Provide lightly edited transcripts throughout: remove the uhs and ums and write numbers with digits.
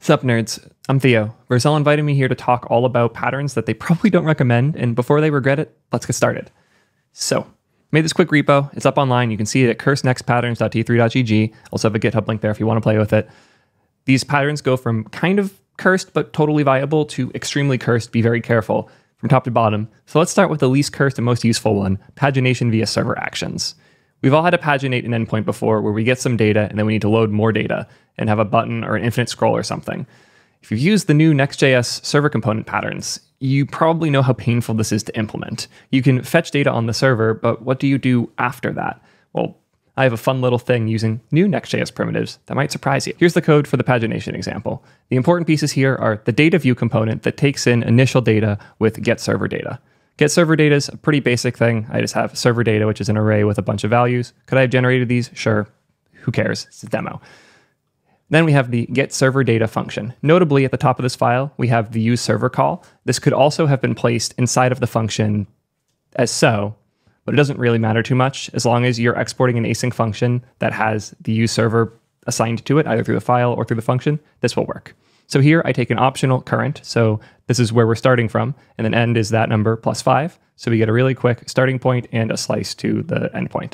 What's up, nerds? I'm Theo. Vercel invited me here to talk all about patterns that they probably don't recommend, and before they regret it, let's get started. So, made this quick repo. It's up online. You can see it at cursednextpatterns.t3.gg. Also have a GitHub link there if you want to play with it. These patterns go from kind of cursed but totally viable to extremely cursed. Be very careful from top to bottom. So let's start with the least cursed and most useful one, pagination via server actions. We've all had to paginate an endpoint before where we get some data and then we need to load more data and have a button or an infinite scroll or something. If you've used the new Next.js server component patterns, you probably know how painful this is to implement. You can fetch data on the server, but what do you do after that? Well, I have a fun little thing using new Next.js primitives that might surprise you. Here's the code for the pagination example. The important pieces here are the data view component that takes in initial data with get server data. Get server data is a pretty basic thing. I just have server data, which is an array with a bunch of values. Could I have generated these? Sure. Who cares? It's a demo. Then we have the get server data function. Notably, at the top of this file, we have the use server call. This could also have been placed inside of the function as so, but it doesn't really matter too much. As long as you're exporting an async function that has the use server assigned to it, either through the file or through the function, this will work. So here I take an optional current. So this is where we're starting from. And then end is that number plus 5. So we get a really quick starting point and a slice to the endpoint.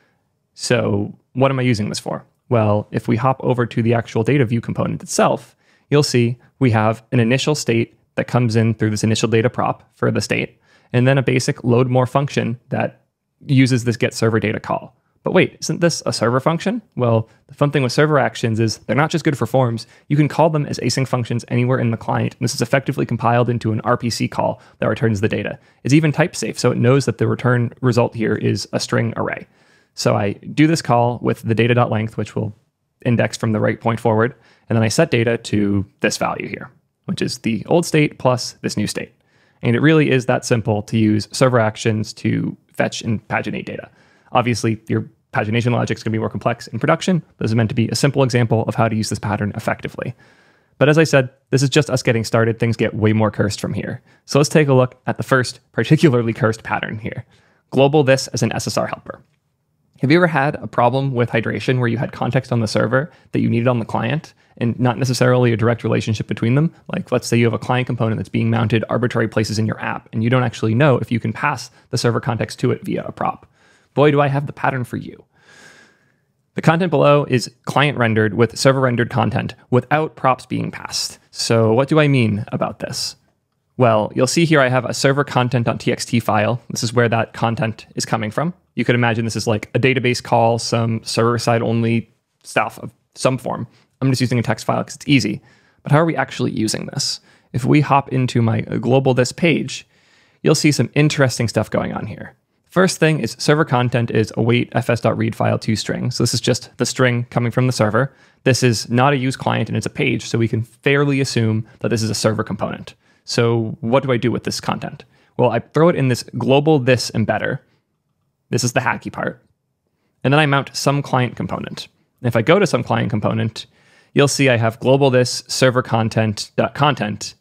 So what am I using this for? Well, if we hop over to the actual data view component itself, you'll see we have an initial state that comes in through this initial data prop for the state, and then a basic load more function that uses this get server data call. But wait, isn't this a server function? Well, the fun thing with server actions is they're not just good for forms. You can call them as async functions anywhere in the client. And this is effectively compiled into an RPC call that returns the data. It's even type safe, so it knows that the return result here is a string array. So I do this call with the data.length, which will index from the right point forward. And then I set data to this value here, which is the old state plus this new state. And it really is that simple to use server actions to fetch and paginate data. Obviously, your pagination logic is going to be more complex in production. This is meant to be a simple example of how to use this pattern effectively. But as I said, this is just us getting started. Things get way more cursed from here. So let's take a look at the first particularly cursed pattern here. Global this as an SSR helper. Have you ever had a problem with hydration where you had context on the server that you needed on the client and not necessarily a direct relationship between them? Like, let's say you have a client component that's being mounted arbitrary places in your app, and you don't actually know if you can pass the server context to it via a prop. Boy, do I have the pattern for you. The content below is client rendered with server rendered content without props being passed. So what do I mean about this? Well, you'll see here I have a server content.txt file. This is where that content is coming from. You could imagine this is like a database call, some server-side only stuff of some form. I'm just using a text file because it's easy. But how are we actually using this? If we hop into my global this page, you'll see some interesting stuff going on here. First thing is server content is await fs.read file to string. So this is just the string coming from the server. This is not a use client and it's a page, so we can fairly assume that this is a server component. So what do I do with this content? Well, I throw it in this global this embedder. This is the hacky part. And then I mount some client component. And if I go to some client component, you'll see I have global this server content.content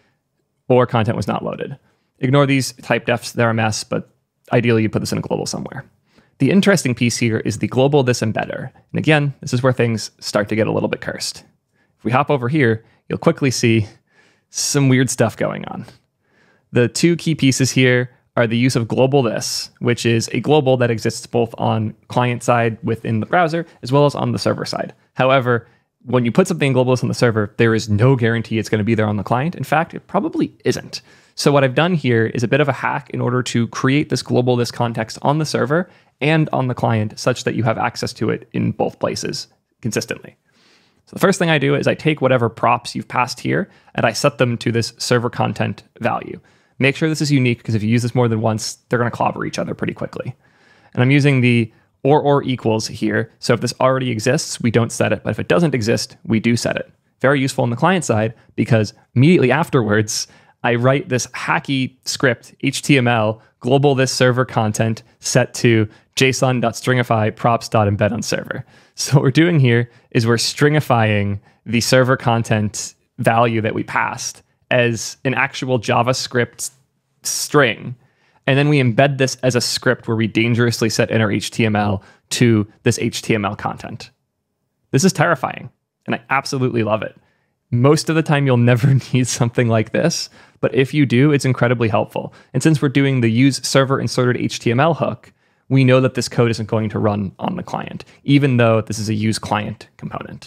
or content was not loaded. Ignore these type defs, they're a mess, but ideally you put this in a global somewhere. The interesting piece here is the global this embedder. And again, this is where things start to get a little bit cursed. If we hop over here, you'll quickly see some weird stuff going on. The two key pieces here are the use of global this, which is a global that exists both on client side within the browser as well as on the server side. However, when you put something global this on the server, there is no guarantee it's going to be there on the client. In fact, it probably isn't. So what I've done here is a bit of a hack in order to create this global this context on the server and on the client such that you have access to it in both places consistently. So the first thing I do is I take whatever props you've passed here and I set them to this server content value. Make sure this is unique because if you use this more than once, they're going to clobber each other pretty quickly. And I'm using the or equals here. So if this already exists, we don't set it. But if it doesn't exist, we do set it. Very useful on the client side because immediately afterwards, I write this hacky script, HTML, global this server content set to json.stringify props.embed on server. So what we're doing here is we're stringifying the server content value that we passed as an actual JavaScript string. And then we embed this as a script where we dangerously set inner HTML to this HTML content. This is terrifying, and I absolutely love it. Most of the time, you'll never need something like this, but if you do, it's incredibly helpful. And since we're doing the use server inserted HTML hook, we know that this code isn't going to run on the client, even though this is a use client component.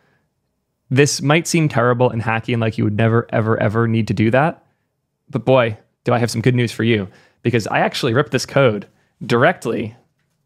This might seem terrible and hacky and like you would never, ever, ever need to do that. But boy, do I have some good news for you, because I actually ripped this code directly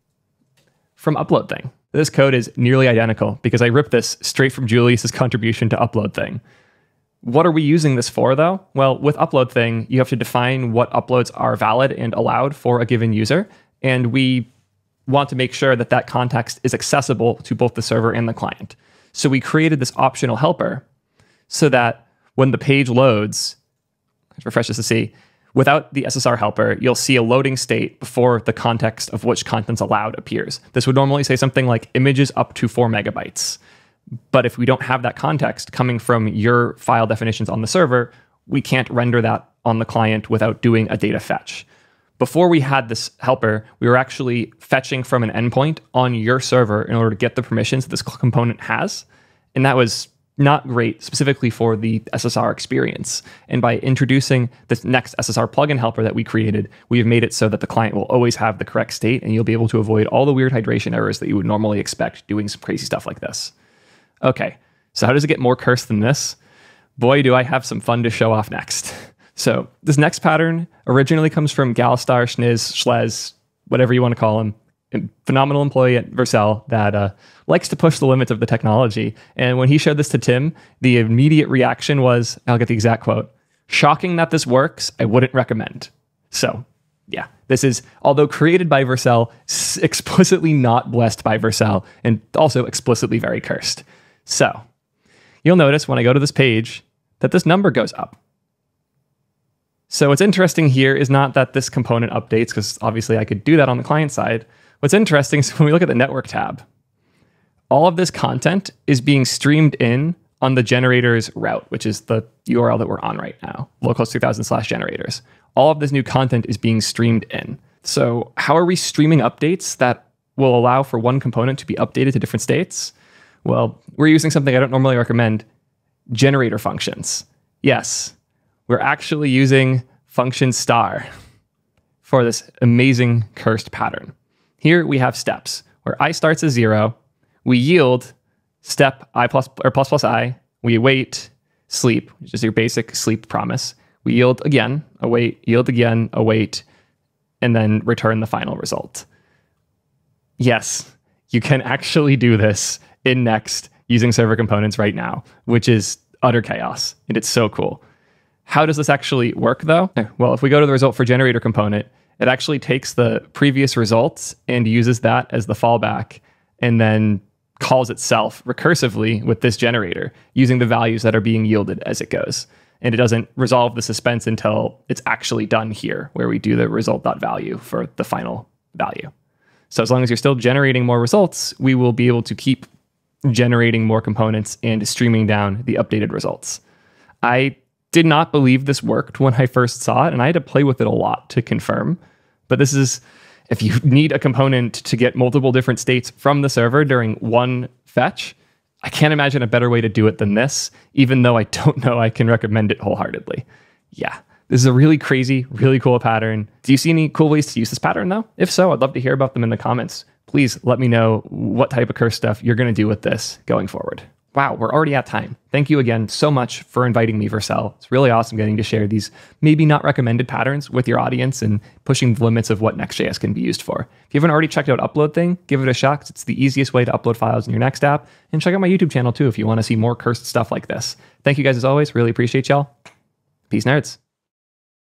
from upload thing. This code is nearly identical because I ripped this straight from Julius's contribution to upload thing. What are we using this for, though? Well, with upload thing, you have to define what uploads are valid and allowed for a given user. And we want to make sure that that context is accessible to both the server and the client. So we created this optional helper so that when the page loads, let's refresh this to see, without the SSR helper, you'll see a loading state before the context of which content's allowed appears. This would normally say something like images up to 4 megabytes. But if we don't have that context coming from your file definitions on the server, we can't render that on the client without doing a data fetch. Before we had this helper, we were actually fetching from an endpoint on your server in order to get the permissions that this component has. And that was not great, specifically for the SSR experience. And by introducing this Next SSR plugin helper that we created, we have made it so that the client will always have the correct state, and you'll be able to avoid all the weird hydration errors that you would normally expect doing some crazy stuff like this. Okay, so how does it get more cursed than this? Boy, do I have some fun to show off next. So this next pattern originally comes from Galstar, Schniz, Schlez, whatever you want to call him, a phenomenal employee at Vercel that likes to push the limits of the technology. And when he showed this to Tim, the immediate reaction was, I'll get the exact quote, "Shocking that this works, I wouldn't recommend." So yeah, this is, although created by Vercel, explicitly not blessed by Vercel, and also explicitly very cursed. So you'll notice when I go to this page that this number goes up. So what's interesting here is not that this component updates, because obviously I could do that on the client side. What's interesting is when we look at the network tab, all of this content is being streamed in on the generator's route, which is the URL that we're on right now, localhost 3000/generators. All of this new content is being streamed in. So how are we streaming updates that will allow for one component to be updated to different states? Well, we're using something I don't normally recommend, generator functions. Yes, we're actually using function star for this amazing cursed pattern. Here we have steps where I starts as 0, we yield step I plus I, we await sleep, which is your basic sleep promise. We yield again, await, yield again, await, and then return the final result. Yes, you can actually do this in Next using server components right now, which is utter chaos, and it's so cool. How does this actually work, though? Well, if we go to the result for generator component, it actually takes the previous results and uses that as the fallback, and then calls itself recursively with this generator using the values that are being yielded as it goes. And it doesn't resolve the suspense until it's actually done here, where we do the result.value for the final value. So as long as you're still generating more results, we will be able to keep generating more components and streaming down the updated results. I did not believe this worked when I first saw it, and I had to play with it a lot to confirm. But this is, if you need a component to get multiple different states from the server during one fetch, I can't imagine a better way to do it than this, even though I don't know I can recommend it wholeheartedly. Yeah, this is a really crazy, really cool pattern. Do you see any cool ways to use this pattern, though? If so, I'd love to hear about them in the comments. Please let me know what type of curse stuff you're going to do with this going forward. Wow, we're already at time. Thank you again so much for inviting me, Vercel. It's really awesome getting to share these maybe not recommended patterns with your audience and pushing the limits of what Next.js can be used for. If you haven't already checked out Upload Thing, give it a shot. It's the easiest way to upload files in your Next app. And check out my YouTube channel too if you want to see more cursed stuff like this. Thank you guys as always. Really appreciate y'all. Peace, nerds.